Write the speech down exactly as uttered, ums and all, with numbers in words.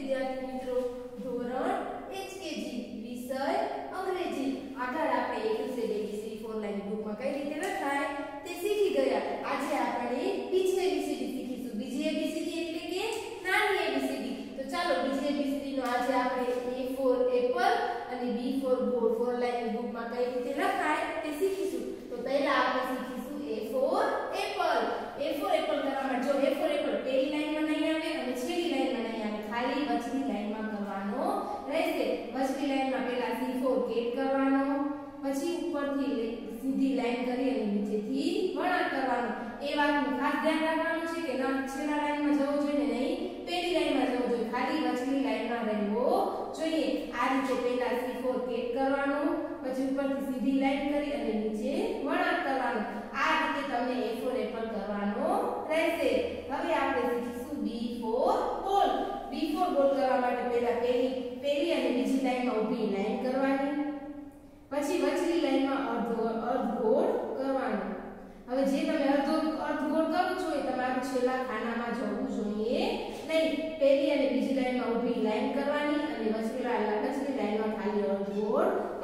વિદ્યાર્થી મિત્રો, ધોરણ એચકેજી વિષય અંગ્રેજી. આગળ આપણે A to Z A B C D four line બુકમાં કઈ રીતે લખાય તે શીખી ગયા. આજે આપણે બીજી A B C D શીખીશું. બીજી A B C D એટલે કે નાની A B C D. તો ચાલો બીજી A B C D નો આજે આપણે A for apple અને B for ball four line બુકમાં કઈ રીતે લખાય તે શીખીશું. તો પહેલા આપણે શીખીશું A for apple. A for apple કરવા માટે જો A for apple પહેલી લાઈનમાં નહીં આવે અને છેલ્લી લાઈનમાં નહીં આવે, ખાલી વચલી લાઈનમાં કરવાનો રહેશે. વચલી લાઈનમાં પહેલા C for cat કરવાનો, પછી ઉપરથી સીધી લાઈન કરી અને નીચેથી વળાંક કરવાનો. એ વાતનું ખાસ ધ્યાન રાખવાનું છે કે ના છેલ્લા લાઈનમાં જવું જોઈએ ને નહીં પહેલી લાઈનમાં જવું જોઈએ, ખાલી વચલી લાઈનમાં રહેવો જોઈએ. આ રીતે પહેલા C for cat કરવાનો, પછી ઉપરથી સીધી લાઈન કરી અને નીચે વળાંક કરવાનો. આ રીતે તમને A for apple કરવાનો રહેશે. હવે આપણે શીખીશું B for ball. B for ball કરવા માટે પહેલા પહેલી પહેલી અને બીજી લાઈનમાં ઊભી લાઈન કરવાની, પછી વચલી લાઈનમાં અર્ધ અર્ધ ગોળ કરવાનો. હવે જે તમે અર્ધ અર્ધ ગોળ કરો છો એ તમારું છેલ્લા ખાનામાં જવું જોઈએ નહીં. પહેલી અને બીજી લાઈનમાં ઊભી લાઈન કરવાની અને વચલી વચલી લાઈનમાં ખાલી અર્ધ ગોળ